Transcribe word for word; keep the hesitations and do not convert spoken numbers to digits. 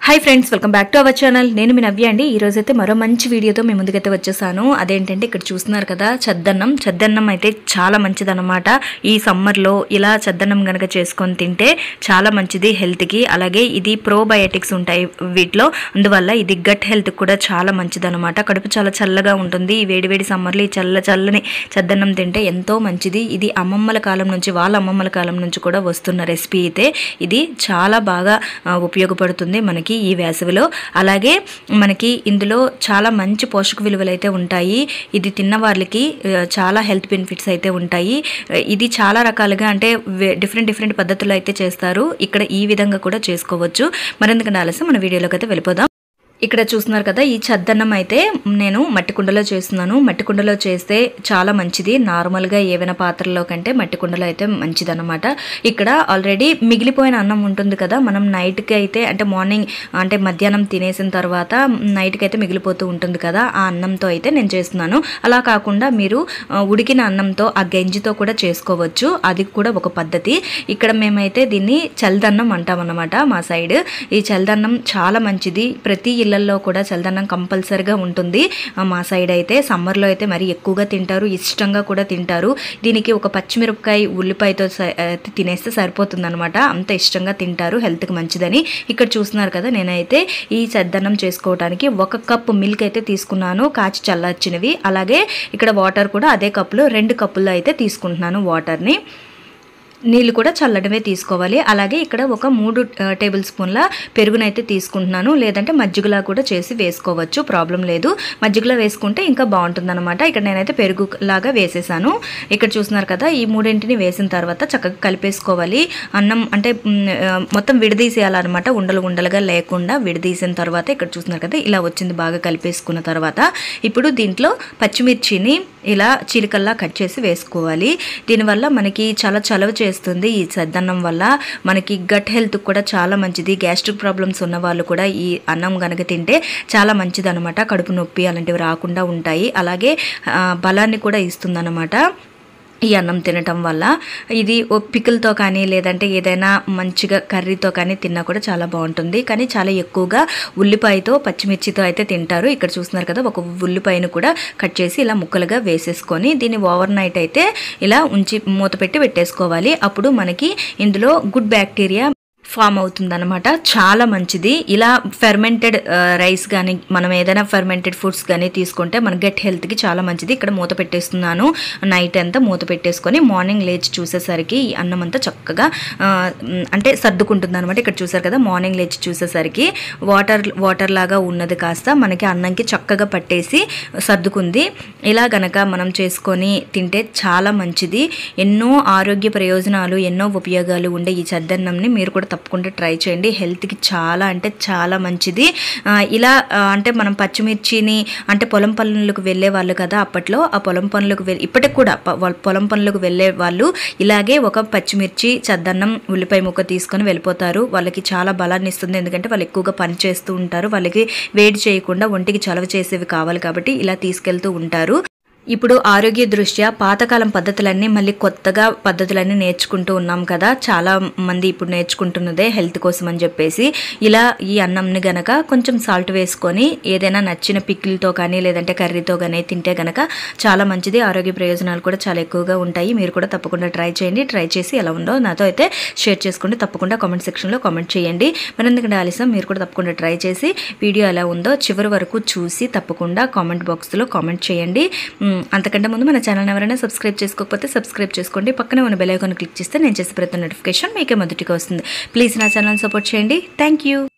high friends welcome back to our channel నేను మీ నవ్య అండి ఈ రోజు అయితే మరో మంచి వీడియోతో మీ ముందుకైతే వచ్చేసాను అదేంటంటే ఇక్కడ చూస్తున్నారు కదా చద్దన్నం చద్దన్నం అయితే చాలా మంచిదన్నమాట ఈ సమ్మర్ లో ఇలా చద్దన్నం గనుక చేసుకొని తింటే చాలా మంచిది హెల్త్ కి అలాగే ఇది ప్రోబయోటిక్స్ ఉంటాయి వీటిలో అందువల్ల ఇది గట్ హెల్త్ కి కూడా చాలా మంచిదన్నమాట కడుపు చాలా చల్లగా ఉంటుంది ఈ వేడి వేడి సమ్మర్ లో ఈ చల్ల చల్లని చద్దన్నం తింటే ఎంతో మంచిది ఇది అమ్మమ్మల కాలం నుంచి వాళ్ళ అమ్మమ్మల కాలం నుంచి కూడా వస్తున్న రెసిపీ అయితే ఇది చాలా బాగా ఉపయోగపడుతుంది మనకి ఈ వేసవిలో అలాగే మనకి ఇందులో చాలా మంచి పోషక విలువలు అయితే ఉంటాయి ఇది తిన్న వాళ్ళకి చాలా హెల్త్ బెనిఫిట్స్ అయితే ఉంటాయి ఇది చాలా రకాలుగా అంటే డిఫరెంట్ డిఫరెంట్ పద్ధతుల్లో అయితే చేస్తారు ఇక్కడ ఈ విధంగా కూడా చేసుకోవచ్చు మరెందుకంటే ఆలస్యం మన వీడియోలోకి అయితే వెళ్ళిపోదాం ఇక్కడ చూస్తున్నారు కదా ఈ చద్దన్నం అయితే నేను మట్టి కుండలో చేస్తున్నాను మట్టి కుండలో చేస్తే చాలా మంచిది నార్మల్ గా ఏవైనా పాత్రలో కంటే మట్టి కుండలో అయితే మంచిదన్నమాట ఇక్కడ ఆల్రెడీ మిగిలిపోయిన అన్నం ఉంటుంది కదా మనం నైట్ కి అయితే అంటే మార్నింగ్ అంటే మధ్యాహ్నం తినేసిన తర్వాత నైట్ కి అయితే మిగిలిపోతూ ఉంటుంది కదా ఆ అన్నంతో అయితే నేను చేస్తున్నాను అలా కాకుండా మీరు ఉడికిన అన్నంతో ఆ గంజితో కూడా చేసుకోవచ్చు అది కూడా ఒక పద్ధతి ఇక్కడ మేమైతే దీన్ని చల్దన్నం అంటాం అన్నమాట మా సైడ్ ఈ చల్దన్నం చాలా మంచిది ప్రతి ఇళ్ళల్లో కూడా చల్దన్నం కంపల్సరీగా ఉంటుంది మా సైడ్ అయితే సమ్మర్ లో అయితే మరి ఎక్కువగా తింటారు ఇష్టంగా కూడా తింటారు దీనికి ఒక పచ్చిమిరపకాయ ఉల్లిపాయతో తినేస్తే సరిపోతుందన్నమాట అంత ఇష్టంగా తింటారు హెల్త్ కి మంచిదని ఇక్కడ చూస్తున్నారు కదా నేనైతే ఈ చద్దన్నం చేసుకోవడానికి ఒక కప్ మిల్క్ అయితే తీసుకున్నాను కాచి చల్లార్చినవి అలాగే ఇక్కడ వాటర్ కూడా అదే కప్పులో రెండు కప్పుల్లో అయితే తీసుకుంటున్నాను వాటర్ ని నీళ్ళు కూడా చల్లడమే తీసుకోవాలి అలాగే ఇక్కడ ఒక మూడు టేబుల్ స్పూన్ల పెరుగునైతే తీసుకుంటున్నాను లేదంటే మజ్జిగలా కూడా చేసి వేసుకోవచ్చు ప్రాబ్లం లేదు మజ్జిగలా వేసుకుంటే ఇంకా బాగుంటుందన్నమాట ఇక్కడ నేనైతే పెరుగు లాగా వేసేసాను ఇక్కడ చూస్తున్నారు కదా ఈ మూడింటిని వేసిన తర్వాత చక్కగా కలిపేసుకోవాలి అన్నం అంటే మొత్తం విడదీసేయాలన్నమాట ఉండలు ఉండలుగా లేకుండా విడదీసిన తర్వాత ఇక్కడ చూస్తున్నారు కదా ఇలా వచ్చింది బాగా కలిపేసుకున్న తర్వాత ఇప్పుడు దీంట్లో పచ్చిమిర్చిని ఇలా చీలికల్లా కట్ చేసి వేసుకోవాలి దీనివల్ల మనకి చాలా చలవ చేస్తుంది ఈ చద్దన్నం వల్ల మనకి గట్ హెల్త్ కూడా చాలా మంచిది గ్యాస్ట్రిక్ ప్రాబ్లమ్స్ ఉన్న వాళ్ళు కూడా ఈ అన్నం గనక తింటే చాలా మంచిది అనమాట కడుపు నొప్పి అలాంటివి రాకుండా ఉంటాయి అలాగే బలాన్ని కూడా ఇస్తుంది అనమాట ఈ అన్నం తినటం వల్ల ఇది పికిల్తో కానీ లేదంటే ఏదైనా మంచిగా కర్రీతో కానీ తిన్నా కూడా చాలా బాగుంటుంది కానీ చాలా ఎక్కువగా ఉల్లిపాయతో పచ్చిమిర్చితో అయితే తింటారు ఇక్కడ చూస్తున్నారు కదా ఒక ఉల్లిపాయను కూడా కట్ చేసి ఇలా ముక్కలుగా వేసేసుకొని దీన్ని ఓవర్ నైట్ అయితే ఇలా ఉంచి మూత పెట్టి పెట్టేసుకోవాలి అప్పుడు మనకి ఇందులో గుడ్ బ్యాక్టీరియా ఫామ్ అవుతుందన్నమాట చాలా మంచిది ఇలా ఫెర్మెంటెడ్ రైస్ కానీ మనం ఏదైనా ఫెర్మెంటెడ్ ఫుడ్స్ కానీ తీసుకుంటే మన గట్ హెల్త్కి చాలా మంచిది ఇక్కడ మూత పెట్టేస్తున్నాను నైట్ అంతా మూత పెట్టేసుకొని మార్నింగ్ లేచి చూసేసరికి ఈ అన్నం అంతా చక్కగా అంటే సర్దుకుంటుంది అనమాట ఇక్కడ చూసారు కదా మార్నింగ్ లేచి చూసేసరికి వాటర్ వాటర్ లాగా ఉన్నది కాస్త మనకి అన్నంకి చక్కగా పట్టేసి సర్దుకుంది ఇలా గనక మనం చేసుకొని తింటే చాలా మంచిది ఎన్నో ఆరోగ్య ప్రయోజనాలు ఎన్నో ఉపయోగాలు ఉండే ఈ చద్దన్నంని మీరు కూడా తప్పకుండా ట్రై చేయండి హెల్త్ కి చాలా అంటే చాలా మంచిది ఇలా అంటే మనం పచ్చిమిర్చిని అంటే పొలం పనులకు వెళ్ళే వాళ్ళు కదా అప్పట్లో ఆ పొలం పనులకు ఇప్పటికి కూడా పొలం పనులకు వెళ్ళే వాళ్ళు ఇలాగే ఒక పచ్చిమిర్చి చద్దన్నం ఉల్లిపాయ ముక్క తీసుకొని వెళ్ళిపోతారు వాళ్ళకి చాలా బలాన్ని ఇస్తుంది ఎందుకంటే వాళ్ళు ఎక్కువగా పని చేస్తూ ఉంటారు వాళ్ళకి వేడి చేయకుండా ఒంటికి చలవ చేసేవి కావాలి కాబట్టి ఇలా తీసుకెళ్తూ ఉంటారు ఇప్పుడు ఆరోగ్య దృష్ట్యా పాతకాలం పద్ధతులన్నీ మళ్ళీ కొత్తగా పద్ధతులన్నీ నేర్చుకుంటూ ఉన్నాం కదా చాలా మంది ఇప్పుడు నేర్చుకుంటున్నదే హెల్త్ కోసం అని చెప్పేసి ఇలా ఈ అన్నంని గనక కొంచెం సాల్ట్ వేసుకొని ఏదైనా నచ్చిన పికిల్తో కానీ లేదంటే కర్రీతో కానీ తింటే గనక చాలా మంచిది ఆరోగ్య ప్రయోజనాలు కూడా చాలా ఎక్కువగా ఉంటాయి మీరు కూడా తప్పకుండా ట్రై చేయండి ట్రై చేసి ఎలా ఉందో నాతో అయితే షేర్ చేసుకోండి తప్పకుండా కామెంట్ సెక్షన్లో కామెంట్ చేయండి మరి ఎందుకంటే ఆలస్యం మీరు కూడా తప్పకుండా ట్రై చేసి వీడియో ఎలా ఉందో చివరి వరకు చూసి తప్పకుండా కామెంట్ బాక్స్లో కామెంట్ చేయండి అంతకంటే ముందు మన ఛానల్ ఎవరైనా సబ్స్క్రైబ్ చేసుకోకపోతే సబ్స్క్రైబ్ చేసుకోండి పక్కనే ఉన్న బెల్ ఐకాన్ క్లిక్ చేస్తే నేను చేసే ప్రతి నోటిఫికేషన్ మీకే మొదటిగా వస్తుంది ప్లీజ్ నా ఛానల్ సపోర్ట్ చేయండి థ్యాంక్ యూ